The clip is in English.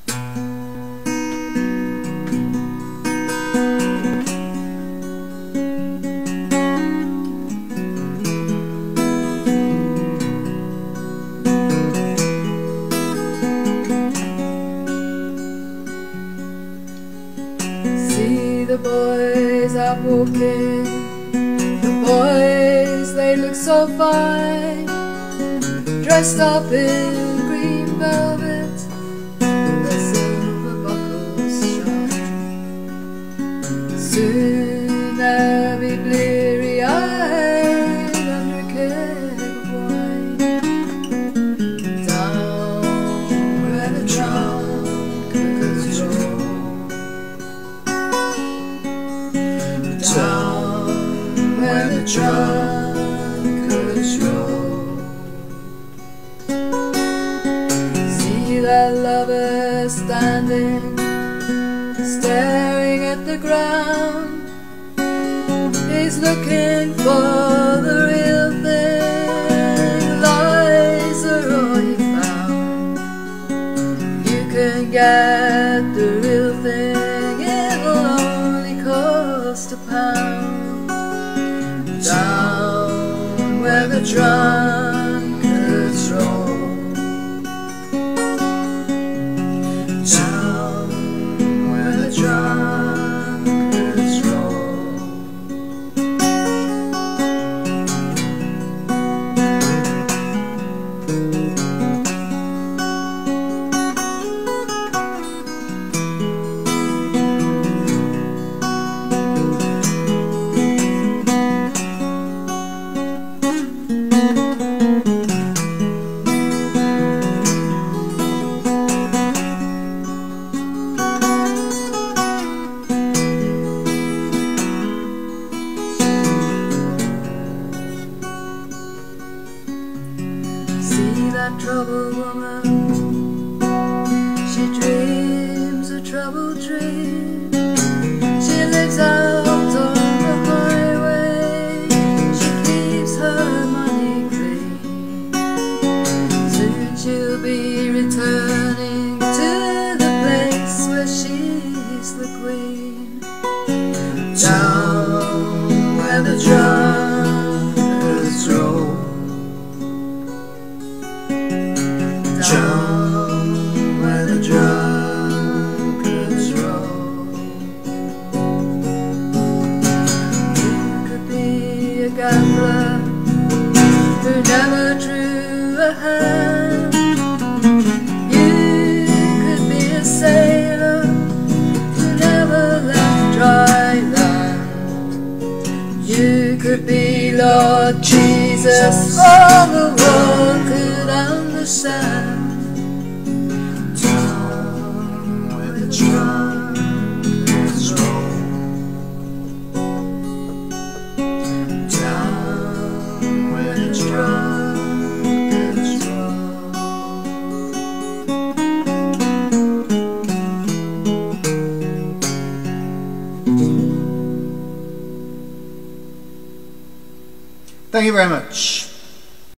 See the boys out walking, the boys, they look so fine, dressed up in green velvet, their silver buckles shine. Soon they'll be bleary-eyed under a keg of wine, down where the trunkers roll. Down where the trunkers roll. See that lover standing, staring at the ground. He's looking for the real thing. Lies are all he found. You can get the real thing, it'll only cost a pound. Down where the drunkards roll. Down where the drunkards roll. See that troubled woman, she dreams a troubled dream. She lives out on the highway, she keeps her money clean. Soon she'll be returning to the place where she's the queen. Down where the drunkards roll. Down where the drunkards roll. You could be a gambler who never drew a hand. You could be a sailor who never left dry land. You could be Lord Jesus, all the world could understand. Down where the trunkers roll. Down where the trunkers roll. Thank you very much.